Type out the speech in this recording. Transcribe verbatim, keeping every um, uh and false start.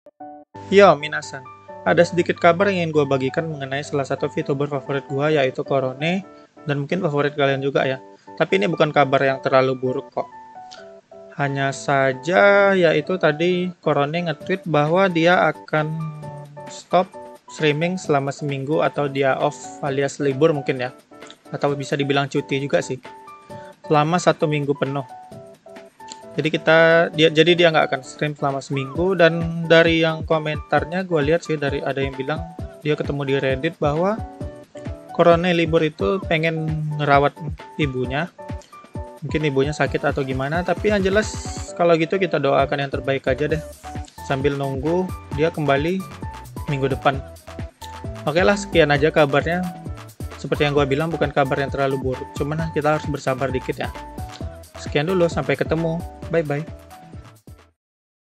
Yo, minasan. Ada sedikit kabar yang ingin gue bagikan mengenai salah satu VTuber favorit gue, yaitu Korone, dan mungkin favorit kalian juga ya. Tapi ini bukan kabar yang terlalu buruk kok. Hanya saja, yaitu tadi Korone nge-tweet bahwa dia akan stop streaming selama seminggu, atau dia off alias libur mungkin ya. Atau bisa dibilang cuti juga sih. Selama satu minggu penuh. Jadi kita dia jadi dia nggak akan stream selama seminggu, dan dari yang komentarnya gue lihat sih, dari ada yang bilang dia ketemu di Reddit bahwa Korone libur itu pengen ngerawat ibunya, mungkin ibunya sakit atau gimana. Tapi yang jelas kalau gitu kita doakan yang terbaik aja deh, sambil nunggu dia kembali minggu depan. Oke lah, sekian aja kabarnya. Seperti yang gue bilang, bukan kabar yang terlalu buruk, cuman kita harus bersabar dikit ya. Sekian dulu, sampai ketemu. Bye-bye.